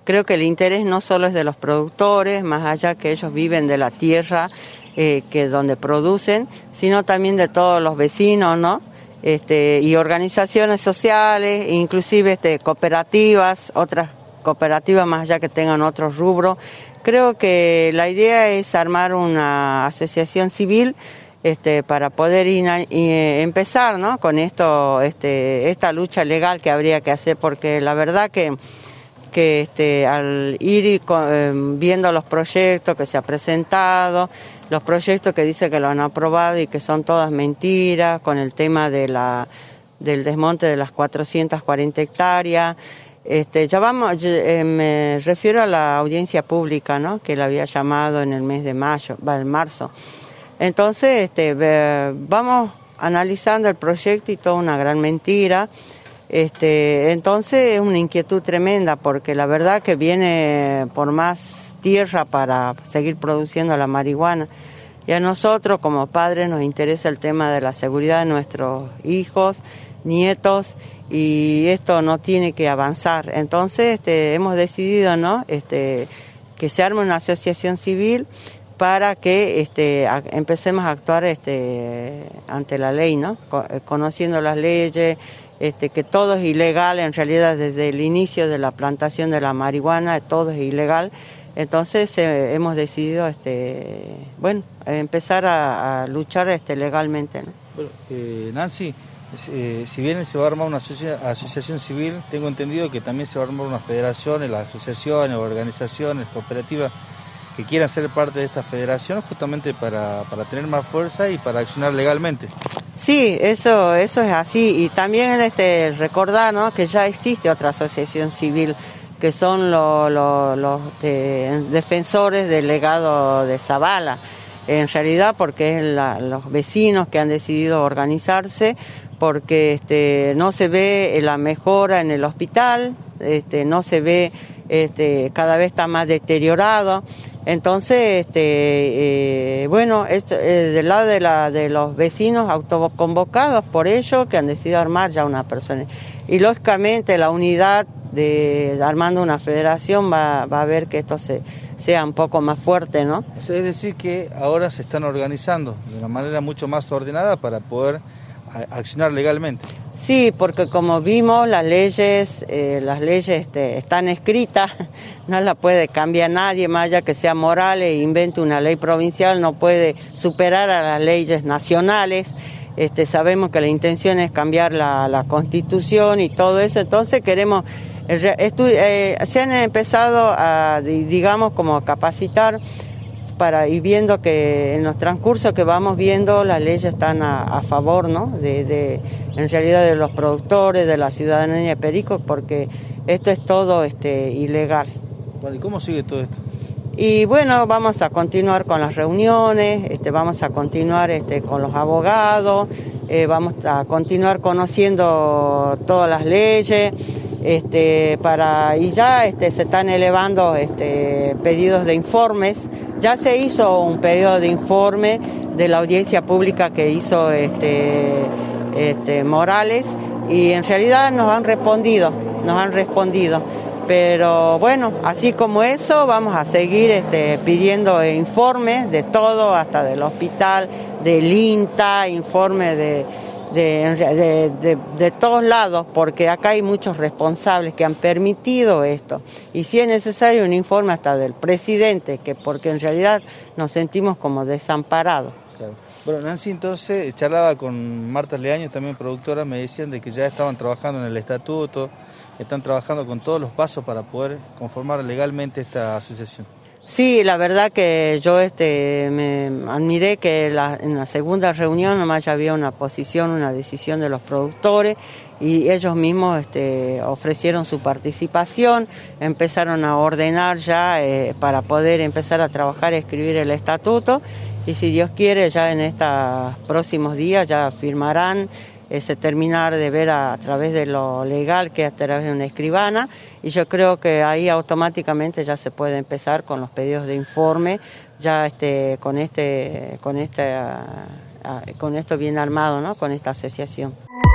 creo que el interés no solo es de los productores, más allá que ellos viven de la tierra que donde producen, sino también de todos los vecinos, ¿no? Y organizaciones sociales, inclusive cooperativas, otras cooperativas más allá que tengan otros rubros. Creo que la idea es armar una asociación civil para poder empezar, ¿no? Con esto, esta lucha legal que habría que hacer, porque la verdad que al ir viendo los proyectos que se han presentado, los proyectos que dicen que lo han aprobado y que son todas mentiras, con el tema del desmonte de las 440 hectáreas, me refiero a la audiencia pública, ¿no? Que la había llamado en el mes de marzo. Entonces, vamos analizando el proyecto y toda una gran mentira. Entonces es una inquietud tremenda porque la verdad que viene por más tierra para seguir produciendo la marihuana. Y a nosotros como padres nos interesa el tema de la seguridad de nuestros hijos, nietos, y esto no tiene que avanzar. Entonces hemos decidido, ¿no? Que se arme una asociación civil para que empecemos a actuar ante la ley, ¿no? Conociendo las leyes, que todo es ilegal, en realidad desde el inicio de la plantación de la marihuana todo es ilegal. Entonces hemos decidido empezar a luchar legalmente, ¿no? Bueno, Nancy, si bien se va a armar una asociación civil, tengo entendido que también se va a armar una federación, las asociaciones, organizaciones, cooperativas que quieran ser parte de esta federación justamente para tener más fuerza y para accionar legalmente. Sí, eso es así, y también recordar, ¿no? Que ya existe otra asociación civil que son los defensores del legado de Zabala, en realidad porque es los vecinos que han decidido organizarse, porque no se ve la mejora en el hospital, no se ve, cada vez está más deteriorado. Entonces, del lado de los vecinos autoconvocados por ellos, que han decidido armar ya una persona. Y lógicamente la unidad armando una federación va a ver que esto sea un poco más fuerte, ¿no? Es decir, que ahora se están organizando de una manera mucho más ordenada para poder accionar legalmente. Sí, porque como vimos las leyes están escritas, no las puede cambiar nadie, más allá que sea moral e invente una ley provincial, no puede superar a las leyes nacionales. Sabemos que la intención es cambiar la Constitución y todo eso, entonces queremos, se han empezado a, digamos, como a capacitar y viendo que en los transcursos que vamos viendo las leyes están a favor, ¿no? En realidad de los productores, de la ciudadanía de Perico, porque esto es todo ilegal. Bueno, ¿y cómo sigue todo esto? Y bueno, vamos a continuar con las reuniones, vamos a continuar con los abogados, vamos a continuar conociendo todas las leyes, y ya se están elevando pedidos de informes. Ya se hizo un pedido de informe de la audiencia pública que hizo Morales, y en realidad nos han respondido. Pero bueno, así como eso, vamos a seguir pidiendo informes de todo, hasta del hospital, del INTA, informes de todos lados, porque acá hay muchos responsables que han permitido esto. Y si es necesario un informe hasta del presidente, porque en realidad nos sentimos como desamparados. Claro. Bueno, Nancy, entonces charlaba con Marta Leaño, también productora, me decían de que ya estaban trabajando en el estatuto, están trabajando con todos los pasos para poder conformar legalmente esta asociación. Sí, la verdad que yo me admiré que en la segunda reunión nomás ya había una decisión de los productores, y ellos mismos ofrecieron su participación, empezaron a ordenar ya para poder empezar a trabajar y escribir el estatuto, y si Dios quiere ya en estos próximos días ya firmarán ese terminar de ver a través de lo legal, que es a través de una escribana, y yo creo que ahí automáticamente ya se puede empezar con los pedidos de informe, ya con esto bien armado, ¿no? Con esta asociación.